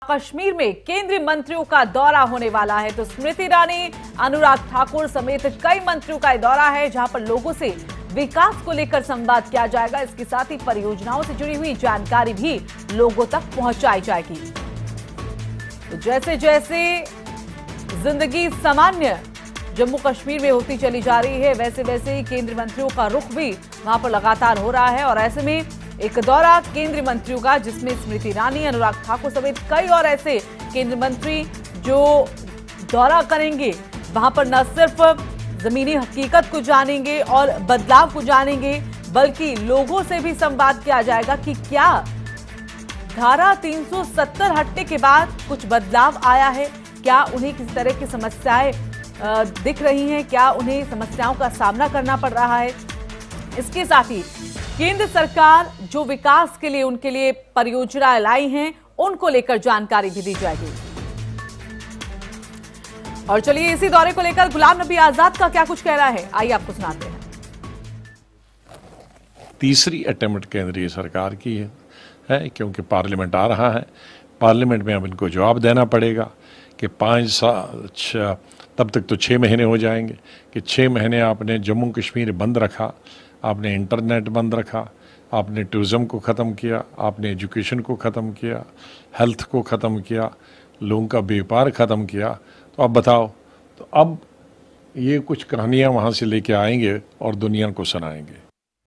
कश्मीर में केंद्रीय मंत्रियों का दौरा होने वाला है। तो स्मृति ईरानी, अनुराग ठाकुर समेत कई मंत्रियों का दौरा है, जहां पर लोगों से विकास को लेकर संवाद किया जाएगा। इसके साथ ही परियोजनाओं से जुड़ी हुई जानकारी भी लोगों तक पहुंचाई जाएगी। तो जैसे जैसे जिंदगी सामान्य जम्मू कश्मीर में होती चली जा रही है, वैसे वैसे ही केंद्रीय मंत्रियों का रुख भी वहां पर लगातार हो रहा है। और ऐसे में एक दौरा केंद्रीय मंत्रियों का, जिसमें स्मृति ईरानी, अनुराग ठाकुर समेत कई और ऐसे केंद्रीय मंत्री जो दौरा करेंगे, वहां पर न सिर्फ जमीनी हकीकत को जानेंगे और बदलाव को जानेंगे, बल्कि लोगों से भी संवाद किया जाएगा कि क्या धारा 370 हटने के बाद कुछ बदलाव आया है, क्या उन्हें किस तरह की समस्याएं दिख रही हैं, क्या उन्हें समस्याओं का सामना करना पड़ रहा है। इसके साथ ही केंद्र सरकार जो विकास के लिए उनके लिए परियोजनाएं लाई हैं, उनको लेकर जानकारी भी दी जाएगी। और चलिए इसी दौरे को लेकर गुलाम नबी आजाद का क्या कुछ कह रहा है, आइए आपको सुनाते हैं। तीसरी अटेम्प्ट केंद्रीय सरकार की है क्योंकि पार्लियामेंट आ रहा है। पार्लियामेंट में अब इनको जवाब देना पड़ेगा कि 5 साल, तब तक तो 6 महीने हो जाएंगे कि 6 महीने आपने जम्मू कश्मीर बंद रखा, आपने इंटरनेट बंद रखा, आपने टूरिज़्म को ख़त्म किया, आपने एजुकेशन को ख़त्म किया, हेल्थ को ख़त्म किया, लोगों का व्यापार ख़त्म किया। तो अब बताओ, तो अब ये कुछ कहानियाँ वहाँ से लेके आएंगे और दुनिया को सुनाएंगे।